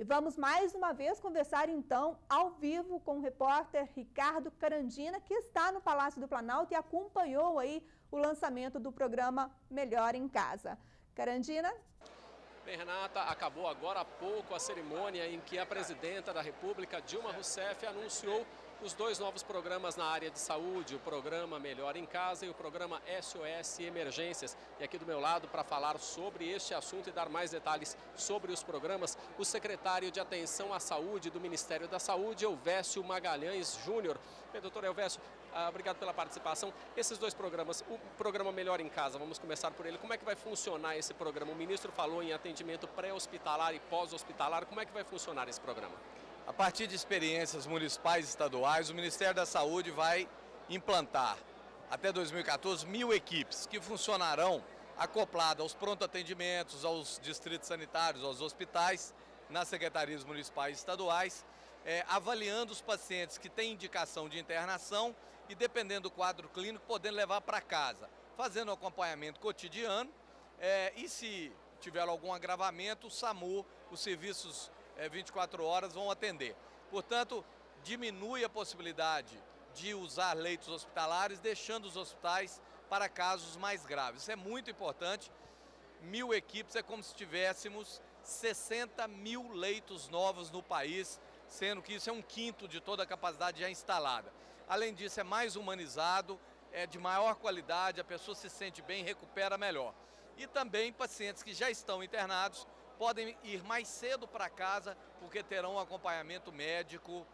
E vamos mais uma vez conversar então ao vivo com o repórter Ricardo Carandina, que está no Palácio do Planalto e acompanhou aí o lançamento do programa Melhor em Casa. Carandina? Bem, Renata, acabou agora há pouco a cerimônia em que a presidenta da República, Dilma Rousseff, anunciou os dois novos programas na área de saúde, o programa Melhor em Casa e o programa SOS Emergências. E aqui do meu lado, para falar sobre este assunto e dar mais detalhes sobre os programas, o secretário de Atenção à Saúde do Ministério da Saúde, Elvésio Magalhães Júnior. Bem, doutor Elvésio, obrigado pela participação. Esses dois programas, o programa Melhor em Casa, vamos começar por ele. Como é que vai funcionar esse programa? O ministro falou em atendimento pré-hospitalar e pós-hospitalar. Como é que vai funcionar esse programa? A partir de experiências municipais e estaduais, o Ministério da Saúde vai implantar até 2014 1.000 equipes que funcionarão acopladas aos pronto-atendimentos, aos distritos sanitários, aos hospitais, nas secretarias municipais e estaduais, avaliando os pacientes que têm indicação de internação e, dependendo do quadro clínico, podendo levar para casa, fazendo um acompanhamento cotidiano e, se tiver algum agravamento, o SAMU, os serviços 24 horas vão atender. Portanto, diminui a possibilidade de usar leitos hospitalares, deixando os hospitais para casos mais graves. Isso é muito importante. 1.000 equipes é como se tivéssemos 60.000 leitos novos no país, sendo que isso é 1/5 de toda a capacidade já instalada. Além disso, é mais humanizado, é de maior qualidade, a pessoa se sente bem, recupera melhor. E também pacientes que já estão internados podem ir mais cedo para casa, porque terão um acompanhamento médico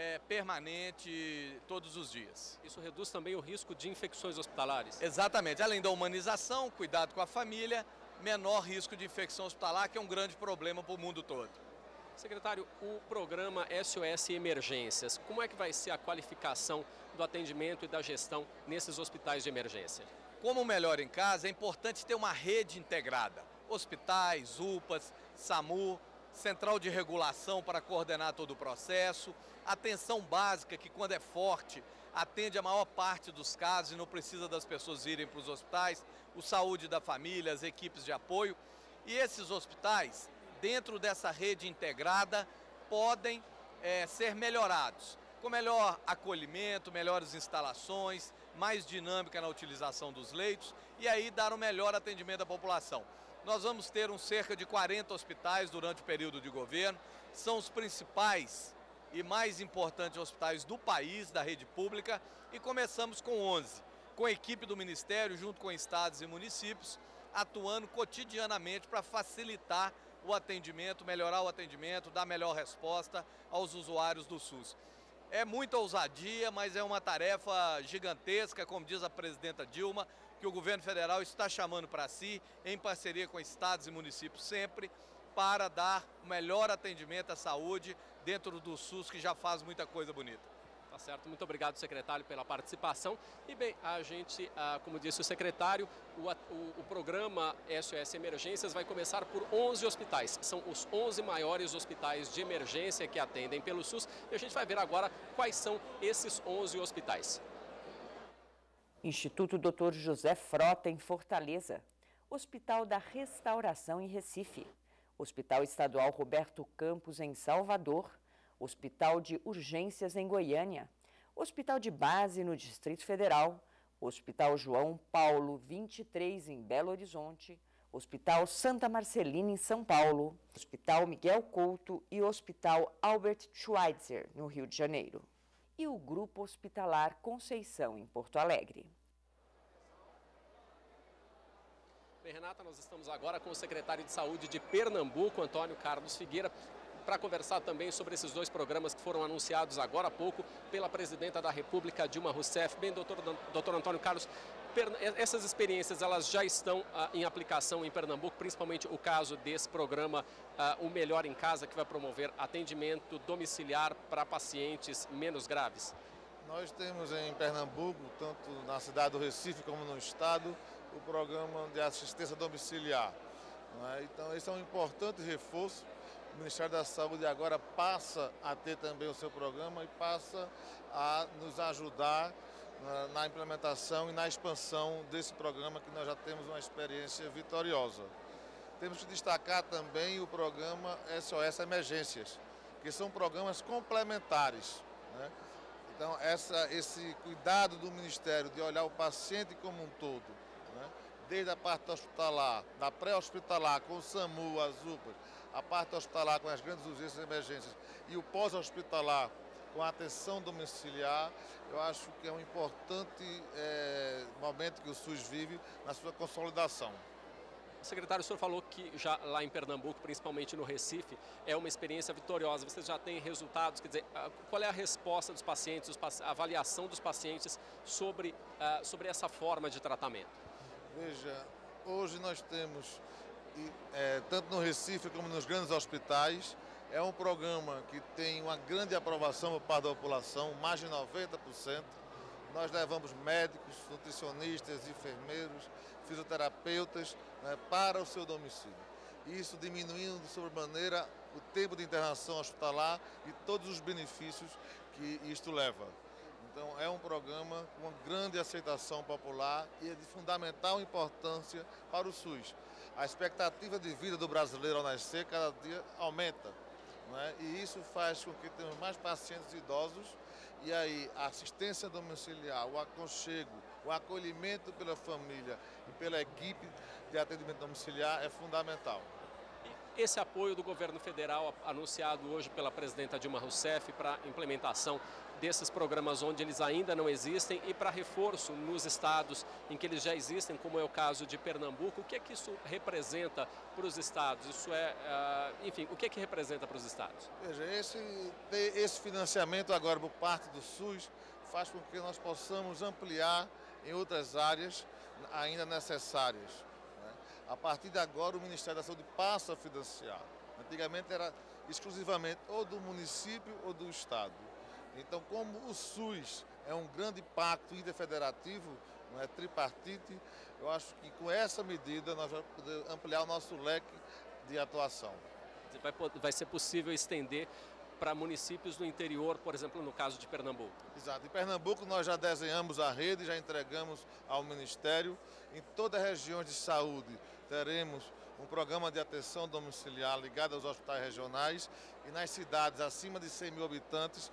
permanente todos os dias. Isso reduz também o risco de infecções hospitalares? Exatamente. Além da humanização, cuidado com a família, menor risco de infecção hospitalar, que é um grande problema para o mundo todo. Secretário, o programa SOS Emergências, como é que vai ser a qualificação do atendimento e da gestão nesses hospitais de emergência? Como Melhor em Casa, é importante ter uma rede integrada. Hospitais, UPAs, SAMU, central de regulação para coordenar todo o processo, atenção básica, que quando é forte, atende a maior parte dos casos e não precisa das pessoas irem para os hospitais, o saúde da família, as equipes de apoio. E esses hospitais, dentro dessa rede integrada, podem ser melhorados, com melhor acolhimento, melhores instalações, mais dinâmica na utilização dos leitos e aí dar um melhor atendimento à população. Nós vamos ter cerca de 40 hospitais durante o período de governo, são os principais e mais importantes hospitais do país, da rede pública, e começamos com 11, com a equipe do Ministério, junto com estados e municípios, atuando cotidianamente para facilitar o atendimento, melhorar o atendimento, dar melhor resposta aos usuários do SUS. É muita ousadia, mas é uma tarefa gigantesca, como diz a presidenta Dilma, que o governo federal está chamando para si, em parceria com estados e municípios sempre, para dar o melhor atendimento à saúde dentro do SUS, que já faz muita coisa bonita. Tá certo, muito obrigado, secretário, pela participação. E bem, a gente, como disse o secretário, o programa SOS Emergências vai começar por 11 hospitais. São os 11 maiores hospitais de emergência que atendem pelo SUS. E a gente vai ver agora quais são esses 11 hospitais. Instituto Dr. José Frota, em Fortaleza. Hospital da Restauração, em Recife. Hospital Estadual Roberto Campos, em Salvador. Hospital de Urgências em Goiânia, Hospital de Base no Distrito Federal, Hospital João Paulo 23 em Belo Horizonte, Hospital Santa Marcelina em São Paulo, Hospital Miguel Couto e Hospital Albert Schweitzer no Rio de Janeiro. E o Grupo Hospitalar Conceição em Porto Alegre. Bem, Renata, nós estamos agora com o secretário de Saúde de Pernambuco, Antônio Carlos Figueira, para conversar também sobre esses dois programas que foram anunciados agora há pouco pela presidenta da República, Dilma Rousseff. Bem, doutor Antônio Carlos, essas experiências elas já estão em aplicação em Pernambuco, principalmente o caso desse programa, o Melhor em Casa, que vai promover atendimento domiciliar para pacientes menos graves. Nós temos em Pernambuco, tanto na cidade do Recife como no estado, o programa de assistência domiciliar. Então, esse é um importante reforço. O Ministério da Saúde agora passa a ter também o seu programa e passa a nos ajudar na implementação e na expansão desse programa, que nós já temos uma experiência vitoriosa. Temos que destacar também o programa SOS Emergências, que são programas complementares, né? Então, esse cuidado do Ministério de olhar o paciente como um todo, né? Desde a parte hospitalar, da pré-hospitalar, com o SAMU, as UPAs, a parte hospitalar com as grandes urgências e emergências e o pós-hospitalar com a atenção domiciliar, eu acho que é um importante momento que o SUS vive na sua consolidação. Secretário, o senhor falou que já lá em Pernambuco, principalmente no Recife, é uma experiência vitoriosa. Vocês já têm resultados, quer dizer, qual é a resposta dos pacientes, a avaliação dos pacientes sobre essa forma de tratamento? Veja, hoje nós temos, tanto no Recife como nos grandes hospitais, é um programa que tem uma grande aprovação por parte da população, mais de 90%. Nós levamos médicos, nutricionistas, enfermeiros, fisioterapeutas, né, para o seu domicílio. Isso diminuindo de sobremaneira o tempo de internação hospitalar e todos os benefícios que isto leva. Então é um programa com uma grande aceitação popular e é de fundamental importância para o SUS. A expectativa de vida do brasileiro ao nascer cada dia aumenta, né? E isso faz com que tenhamos mais pacientes idosos. E aí, a assistência domiciliar, o aconchego, o acolhimento pela família e pela equipe de atendimento domiciliar é fundamental. E esse apoio do governo federal anunciado hoje pela presidenta Dilma Rousseff para a implementação desses programas onde eles ainda não existem e para reforço nos estados em que eles já existem, como é o caso de Pernambuco, o que é que isso representa para os estados? Isso enfim, o que é que representa para os estados? Veja, esse financiamento agora por parte do SUS faz com que nós possamos ampliar em outras áreas ainda necessárias, né? A partir de agora o Ministério da Saúde passa a financiar. Antigamente era exclusivamente ou do município ou do estado. Então, como o SUS é um grande pacto interfederativo, não é tripartite, eu acho que com essa medida nós vamos poder ampliar o nosso leque de atuação. Vai ser possível estender para municípios do interior, por exemplo, no caso de Pernambuco? Exato. Em Pernambuco nós já desenhamos a rede, já entregamos ao Ministério. Em todas as regiões de saúde teremos um programa de atenção domiciliar ligado aos hospitais regionais e nas cidades acima de 100 mil habitantes,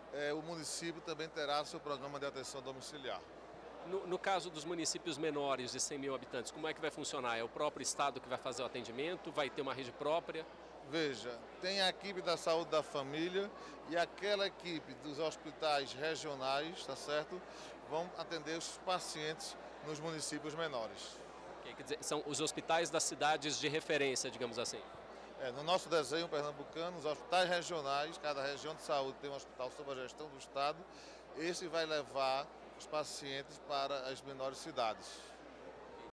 o município também terá seu programa de atenção domiciliar. No caso dos municípios menores de 100 mil habitantes, como é que vai funcionar? É o próprio estado que vai fazer o atendimento? Vai ter uma rede própria? Veja, tem a equipe da saúde da família e aquela equipe dos hospitais regionais, tá certo? Vão atender os pacientes nos municípios menores. Quer dizer, são os hospitais das cidades de referência, digamos assim. No nosso desenho pernambucano, os hospitais regionais, cada região de saúde tem um hospital sob a gestão do Estado, esse vai levar os pacientes para as menores cidades.